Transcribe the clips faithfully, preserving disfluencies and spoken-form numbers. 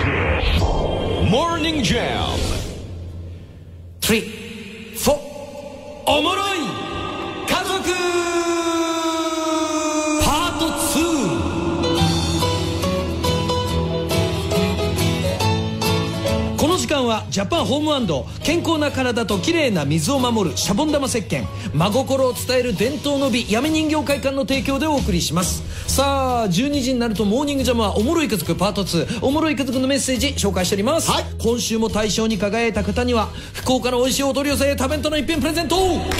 Morning Jam スリー、フォー、おもろい家族パートツー。この時間はジャパンホーム&健康な体と綺麗な水を守るシャボン玉石鹸、真心を伝える伝統の美やめ人形会館の提供でお送りします。さあじゅうにじになるとモーニングジャムはおもろい家族パートツー、おもろい家族のメッセージ紹介しております、はい、今週も大賞に輝いた方には福岡の美味しいお取り寄せ食べんとの一品プレゼント。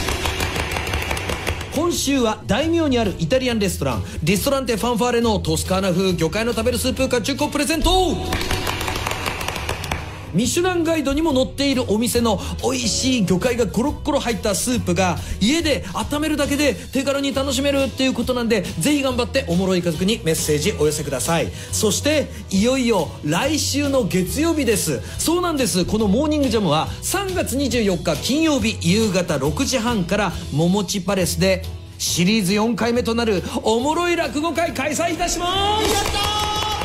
今週は大名にあるイタリアンレストランリストランテファンファーレのトスカーナ風魚介の食べるスープがじゅっこプレゼント。ミシュランガイドにも載っているお店の美味しい魚介がゴロッゴロ入ったスープが家で温めるだけで手軽に楽しめるっていうことなんで、ぜひ頑張っておもろい家族にメッセージお寄せください。そしていよいよ来週の月曜日です。そうなんです。このモーニングジャムはさんがつにじゅうよっか金曜日夕方ろくじはんからももちパレスでシリーズよんかいめとなるおもろい落語会開催いたします。やったー。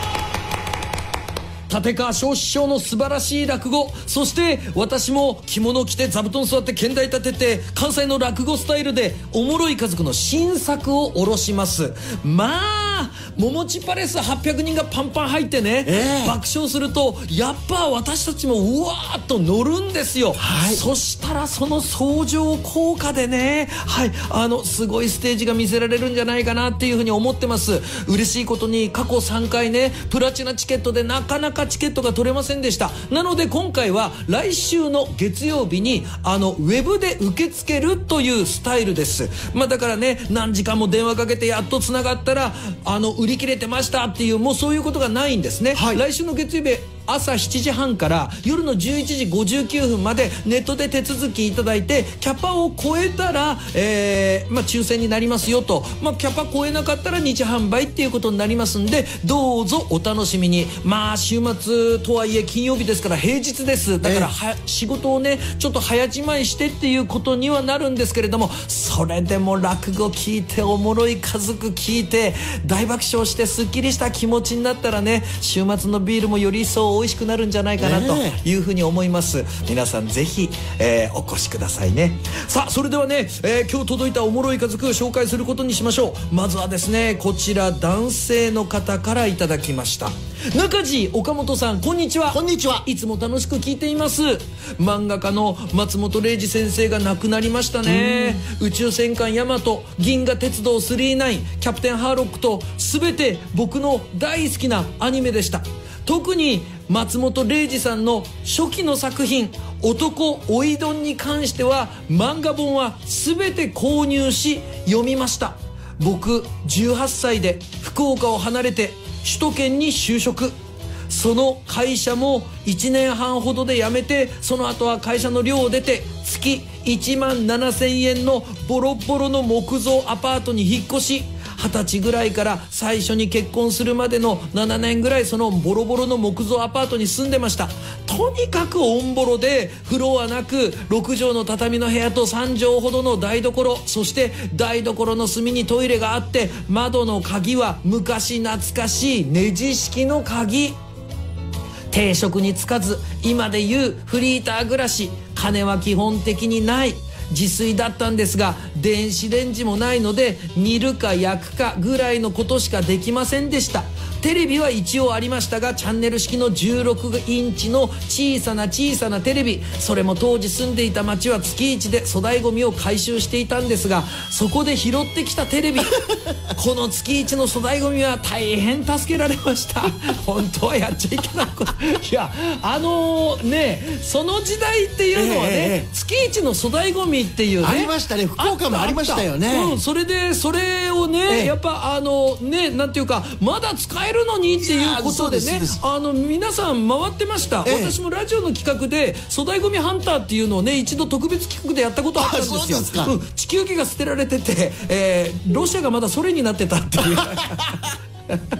立川翔師匠の素晴らしい落語、そして私も着物を着て座布団座って剣台立てて関西の落語スタイルでおもろい家族の新作を下ろします。まあももちパレスはっぴゃくにんがパンパン入ってね、えー、爆笑するとやっぱ私たちもうわーっと乗るんですよ、はい、そしたらその相乗効果でね、はいあのすごいステージが見せられるんじゃないかなっていうふうに思ってます。嬉しいことに過去さんかいねプラチナチケットでなかなかチケットが取れませんでした。なので今回は来週の月曜日にあのウェブで受け付けるというスタイルです。まあだからね何時間も電話かけてやっとつながったらあの売り切れてましたっていうもうそういうことがないんですね、はい、来週の月曜日朝しちじはんから夜のじゅういちじごじゅうきゅうふんまでネットで手続きいただいてキャパを超えたら、えーまあ、抽選になりますよと、まあ、キャパ超えなかったら日販売っていうことになりますんでどうぞお楽しみに。まあ週末とはいえ金曜日ですから平日です。だからは、えー、仕事をねちょっと早じまいしてっていうことにはなるんですけれども、それでも落語聞いておもろい家族聞いて大爆笑してすっきりした気持ちになったらね週末のビールもより一層美味しくなるんじゃないかなというふうに思います、ね、皆さんぜひ、えー、お越しくださいね。さあそれではね、えー、今日届いたおもろい家族を紹介することにしましょう。まずはですねこちら男性の方からいただきました。中地岡本さんこんにちは。 こんにちは。 いつも楽しく聞いています。漫画家の松本零士先生が亡くなりましたね。宇宙戦艦ヤマト、銀河鉄道スリーナイン、キャプテンハーロックと全て僕の大好きなアニメでした。特に松本零士さんの初期の作品男おいどんに関しては漫画本は全て購入し読みました。僕じゅうはっさいで福岡を離れて首都圏に就職、その会社もいちねんはんほどで辞めてその後は会社の寮を出て月いちまんななせんえんのボロボロの木造アパートに引っ越し、はたちぐらいから最初に結婚するまでのななねんぐらいそのボロボロの木造アパートに住んでました。とにかくオンボロで風呂はなくろくじょうの畳の部屋とさんじょうほどの台所、そして台所の隅にトイレがあって窓の鍵は昔懐かしいネジ式の鍵、定職に就かず今でいうフリーター暮らし、金は基本的にない自炊だったんですが電子レンジもないので煮るか焼くかぐらいのことしかできませんでした。テレビは一応ありましたがチャンネル式のじゅうろくインチの小さな小さなテレビ、それも当時住んでいた町は月一で粗大ゴミを回収していたんですがそこで拾ってきたテレビこの月一の粗大ゴミは大変助けられました本当はやっちゃいけないこといやあのー、ねその時代っていうのはね、えーえー、月一の粗大ゴミっていうねありましたね。福岡もありましたよね。 うん、それでそれをね、ええ、やっぱあのねなんていうかまだ使えるのにっていうことでねあの皆さん回ってました、ええ、私もラジオの企画で粗大ゴミハンターっていうのをね一度特別企画でやったことあったんですよ。 そうですか、 うん、地球儀が捨てられてて、えー、ロシアがまだソ連になってたっていう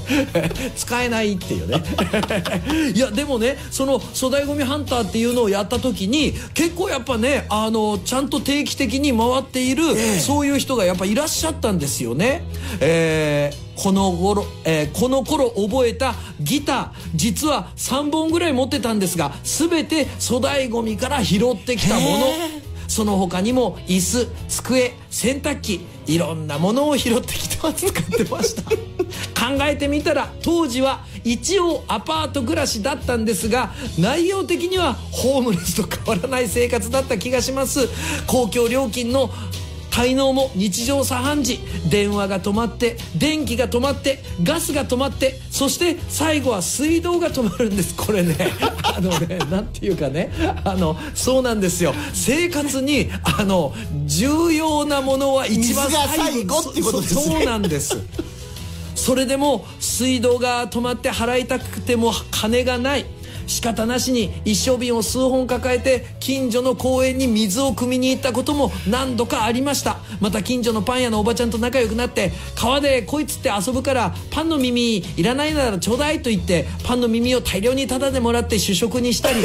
使えないっていうねいやでもねその粗大ごみハンターっていうのをやった時に結構やっぱねあのちゃんと定期的に回っている、えー、そういう人がやっぱいらっしゃったんですよね。えーこの頃、えー、この頃覚えたギター実はさんぼんぐらい持ってたんですが全て粗大ごみから拾ってきたもの。その他にも椅子、机、洗濯機いろんなものを拾ってきては使ってました考えてみたら当時は一応アパート暮らしだったんですが内容的にはホームレスと変わらない生活だった気がします。公共料金の滞納も日常茶飯事。電話が止まって電気が止まってガスが止まってそして最後は水道が止まるんです。これねあのねなんていうかねあのそうなんですよ。生活にあの重要なものは一番最後っていうことですね。 そ, そうなんですそれでも水道が止まって払いたくても金がない。仕方なしに一升瓶を数本抱えて近所の公園に水を汲みに行ったことも何度かありました。また近所のパン屋のおばちゃんと仲良くなって川でこいつって遊ぶからパンの耳いらないならちょうだいと言ってパンの耳を大量にタダでもらって主食にしたり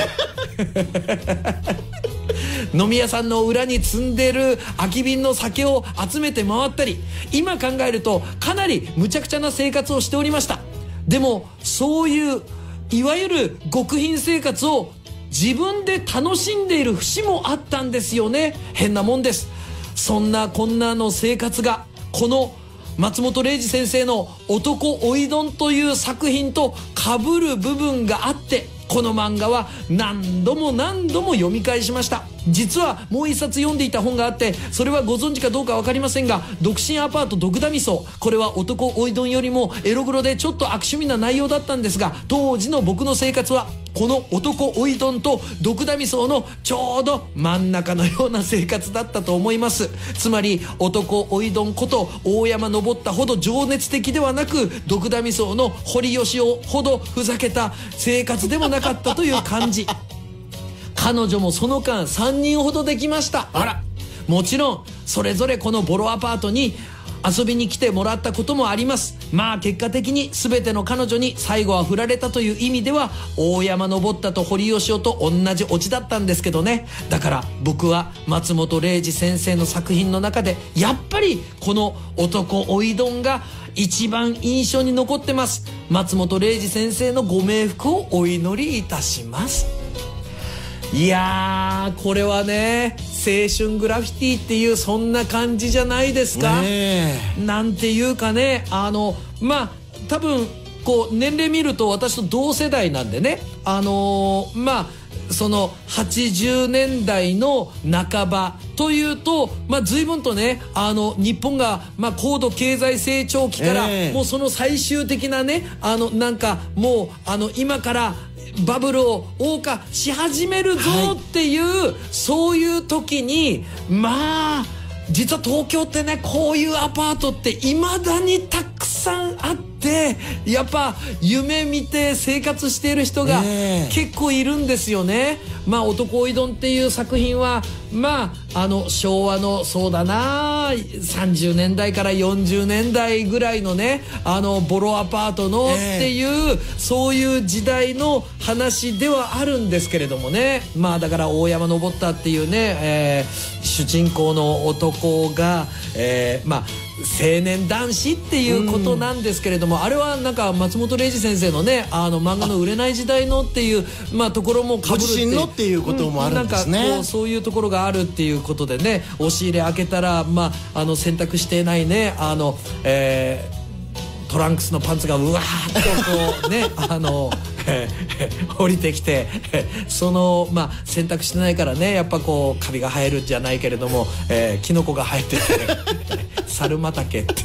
飲み屋さんの裏に積んでる空き瓶の酒を集めて回ったり今考えるとかなり無茶苦茶な生活をしておりました。でもそういういわゆる極貧生活を自分で楽しんでいる節もあったんですよね。変なもんです。そんなこんなの生活がこの松本零士先生の男おいどんという作品と被る部分があってこの漫画は何度も何度も読み返しました。実はもう一冊読んでいた本があってそれはご存知かどうか分かりませんが独身アパート毒ダミソ。これは男おいどんよりもエログロでちょっと悪趣味な内容だったんですが当時の僕の生活はこの男おいどんと毒ダミソのちょうど真ん中のような生活だったと思います。つまり男おいどんこと大山登ったほど情熱的ではなく毒ダミソの堀吉雄ほどふざけた生活でもなかったという感じ。彼女もその間さんにんほどできました。あらもちろんそれぞれこのボロアパートに遊びに来てもらったこともあります。まあ結果的に全ての彼女に最後は振られたという意味では大山登ったと堀吉雄と同じオチだったんですけどね。だから僕は松本零士先生の作品の中でやっぱりこの男おいどんが一番印象に残ってます。松本零士先生のご冥福をお祈りいたします。いやーこれはね青春グラフィティっていうそんな感じじゃないですか、ね、なんていうかねあのまあ多分こう年齢見ると私と同世代なんでねあのー、まあそのはちじゅうねんだいの半ばというと、まあ、随分とねあの日本が、まあ、高度経済成長期から、えー、もうその最終的なねあのなんかもうあの今からバブルを謳歌し始めるぞっていう、はい、そういう時にまあ実は東京ってねこういうアパートっていまだにたくさんあってやっぱ夢見て生活している人が結構いるんですよね。まあ男おいどんっていう作品はまああの昭和のそうだなさんじゅうねんだいからよんじゅうねんだいぐらいのねあのボロアパートのっていう、えー、そういう時代の話ではあるんですけれどもね。まあだから大山登ったっていうね、えー、主人公の男が、えー、まあ青年男子っていうことなんですけれども、あれはなんか松本零士先生のねあの漫画の売れない時代のっていうまあところも被るってご自身のっていうこともあるんですね、 うん、なんかこうそういうところがあるっていうことでね押し入れ開けたらまああの洗濯してないねあのえートランクスのパンツがうわーっとこうねあの、えー、降りてきてそのまあ洗濯してないからねやっぱこうカビが生えるじゃないけれども、えー、キノコが生えてて猿畑って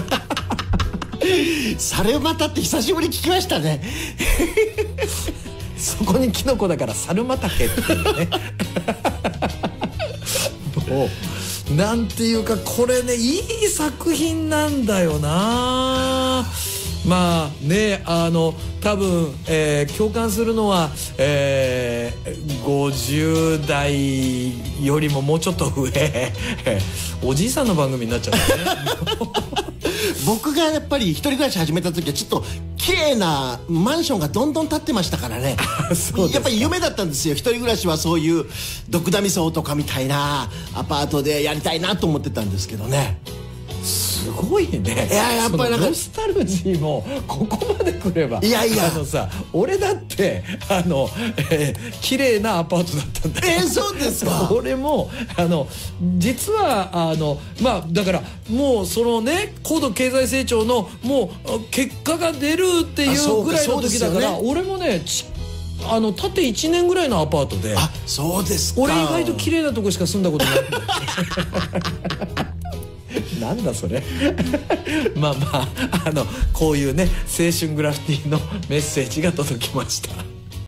いう猿畑って久しぶりに聞きましたねそこにキノコだから猿畑っていうねもうなんていうかこれねいい作品なんだよな。まあねあの多分、えー、共感するのは、えー、ごじゅうだいよりももうちょっと上おじいさんの番組になっちゃうね僕がやっぱり一人暮らし始めた時はちょっと綺麗なマンションがどんどん建ってましたからねそうですか。 やっぱり夢だったんですよ。一人暮らしはそういうドクダミ荘とかみたいなアパートでやりたいなと思ってたんですけどね。 すごいね。 いややっぱりなんかそのノスタルジーもここまで来れば、 いやいやあのさ、俺だってあの、えー、綺麗なアパートだったんだよ。 えー、そうですか俺もあの実はあのまあだからもうそのね高度経済成長のもう結果が出るっていうぐらいの時だから、 あそうかそうですよね俺もねちあの建ていちねんぐらいのアパートで、 あそうですか。 俺意外と綺麗なとこしか住んだことないなんだそれまあまああのこういうね青春グラフィティのメッセージが届きました。